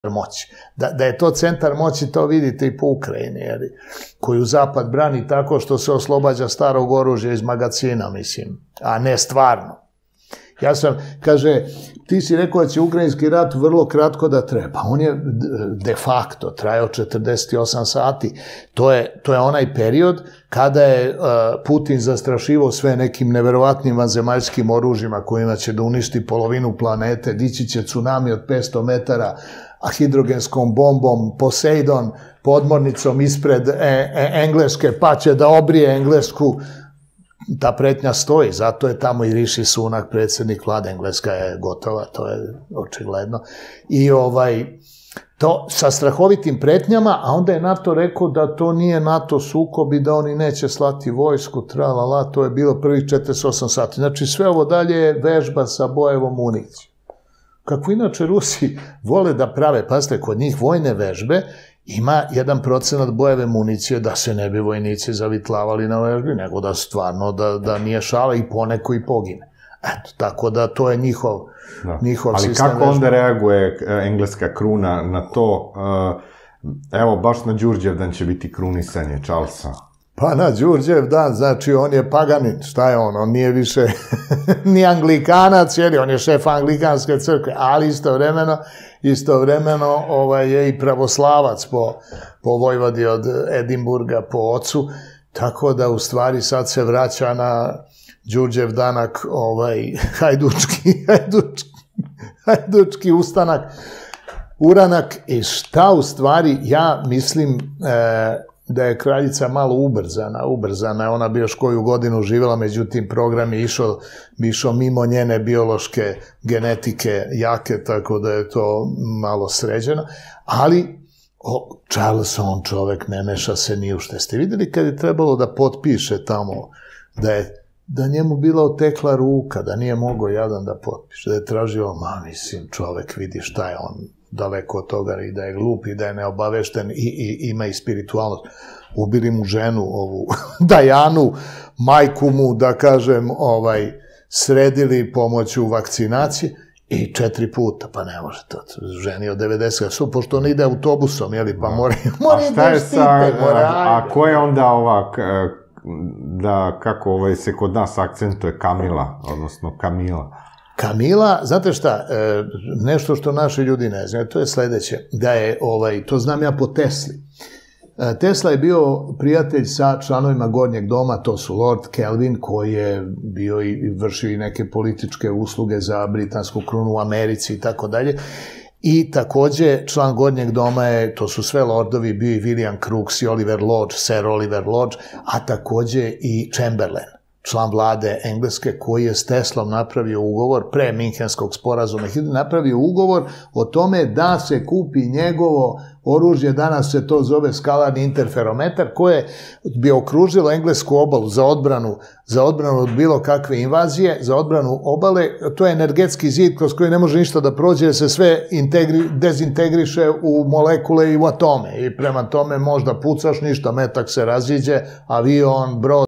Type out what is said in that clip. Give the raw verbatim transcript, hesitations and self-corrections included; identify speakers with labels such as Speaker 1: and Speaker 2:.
Speaker 1: moći. Da, da je to centar moći, to vidite i po Ukrajini, jer, koju Zapad brani tako što se oslobađa starog oružja iz magacina, mislim, a ne stvarno. Ja sam, kaže, ti si rekao da će ukrajinski rat vrlo kratko da treba. On je de facto trajao četrdeset osam sati. To je, to je onaj period kada je uh, Putin zastrašivao sve nekim neverovatnim vanzemaljskim oružjima kojima će da uništi polovinu planete, dići će tsunami od petsto metara, a hidrogenskom bombom, Poseidon, podmornicom ispred e, e, Engleske, pa će da obrije Englesku. Ta pretnja stoji, zato je tamo i Riši Sunak, predsjednik vlade. Engleska je gotova, to je očigledno. I ovaj, to sa strahovitim pretnjama, a onda je NATO rekao da to nije NATO sukob i da oni neće slati vojsku, tralala, to je bilo prvih četrdeset osam sati. Znači sve ovo dalje je vežba sa bojevom municijom. Kako inače Rusi vole da prave, pazite, kod njih vojne vežbe ima jedan procenat bojeve municije da se ne bi vojnici zavitlavali na vežbi, nego da stvarno, da, da nije šala i poneko i pogine. Eto, tako da to je njihov, da. njihov
Speaker 2: Ali
Speaker 1: sistem vežbe.
Speaker 2: Ali kako onda reaguje engleska kruna na to? Evo, baš na Đurđevdan će biti krunisanje Charlesa.
Speaker 1: Pa na Đurđevdan, znači on je paganin, šta je on? On nije više ni anglikanac, jer on je šef anglikanske crkve, ali istovremeno, istovremeno ovaj, je i pravoslavac po, po vojvodi od Edimburga, po ocu, tako da u stvari sad se vraća na Đurđevdanak ovaj, hajdučki, hajdučki, hajdučki ustanak, uranak. I šta u stvari, ja mislim... E, da je kraljica malo ubrzana, ubrzana je, ona bi još koju godinu živjela, međutim program je išao, bi išao mimo njene biološke genetike jake, tako da je to malo sređeno, ali o, Charles, on čovek ne meša se ni u što. Ste vidjeli kad je trebalo da potpiše tamo, da je da njemu bila otekla ruka, da nije mogao jadan da potpiše, da je tražio, ma mislim, čovek vidi šta je on, daleko od toga, i da je glup i da je neobavešten i, i ima i spiritualnost. Ubili mu ženu, ovu Dajanu, majku mu, da kažem, ovaj, sredili pomoću vakcinacije i četiri puta, pa ne može to, ženi od devedeset, su, pošto on ide autobusom, jeli, pa mora da štite, mora.
Speaker 2: A ko je onda ovak, da, kako ovaj, se kod nas akcentuje Kamila, odnosno Kamila?
Speaker 1: Kamila, znate šta, nešto što naši ljudi ne znaju, to je sledeće, da je, ovaj, to znam ja po Tesli. Tesla je bio prijatelj sa članovima Gornjeg doma, to su Lord Kelvin, koji je bio i vršio i neke političke usluge za britansku krunu u Americi i tako dalje. I takođe član Gornjeg doma je, to su sve lordovi, bio i William Crookes i Oliver Lodge, Sir Oliver Lodge, a takođe i Chamberlain, član vlade Engleske, koji je s Teslom napravio ugovor, pre Minhenskog sporazuma, napravio ugovor o tome da se kupi njegovo oružje, danas se to zove skalarni interferometar, koje bi okružilo englesku obalu za odbranu, za odbranu od bilo kakve invazije, za odbranu obale. To je energetski zid kroz koji ne može ništa da prođe, jer se sve integri, dezintegriše u molekule i u atome. I prema tome možda pucaš, ništa, metak se raziđe, avion, brod,